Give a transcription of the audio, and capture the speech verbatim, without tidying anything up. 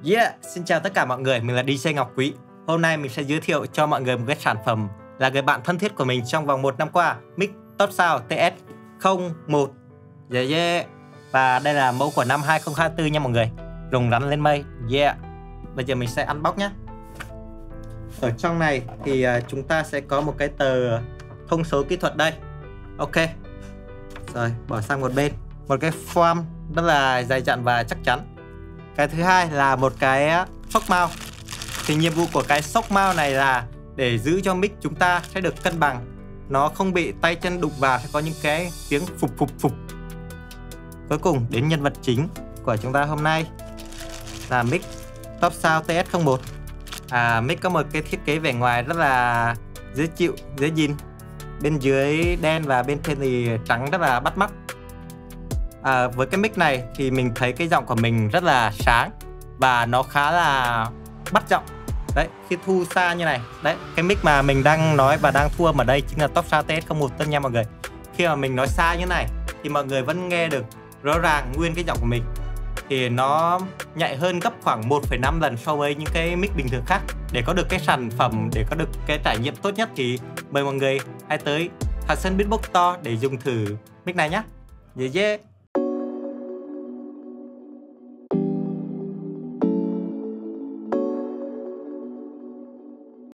Yeah, xin chào tất cả mọi người, mình là đê gi Ngọc Quý. Hôm nay mình sẽ giới thiệu cho mọi người một cái sản phẩm là người bạn thân thiết của mình trong vòng một năm qua, mic Topsound T S không một. Yeah, yeah. Và đây là mẫu của năm hai không hai tư nha mọi người. Rùng rắn lên mây. Yeah. Bây giờ mình sẽ unbox nhé. Ở trong này thì chúng ta sẽ có một cái tờ thông số kỹ thuật đây. Ok. Rồi, bỏ sang một bên. Một cái form rất là dày dặn và chắc chắn. Cái thứ hai là một cái shock mount. Thì nhiệm vụ của cái shock mount này là để giữ cho mic chúng ta sẽ được cân bằng, nó không bị tay chân đụng vào sẽ có những cái tiếng phụp phụp phụp. Cuối cùng đến nhân vật chính của chúng ta hôm nay là mic Topsound T S không một. À, mic có một cái thiết kế vẻ ngoài rất là dễ chịu, dễ nhìn. Bên dưới đen và bên trên thì trắng rất là bắt mắt. À, với cái mic này thì mình thấy cái giọng của mình rất là sáng và nó khá là bắt giọng. Đấy, khi thu xa như này, đấy, cái mic mà mình đang nói và đang thu âm ở đây chính là Topsound T S không một tân nha mọi người. Khi mà mình nói xa như này thì mọi người vẫn nghe được rõ ràng nguyên cái giọng của mình. Thì nó nhạy hơn gấp khoảng một phẩy năm lần so với những cái mic bình thường khác. Để có được cái sản phẩm, để có được cái trải nghiệm tốt nhất thì mời mọi người hãy tới Thạch Sơn Beatbox Store để dùng thử mic này nhé. Yeah, yeah.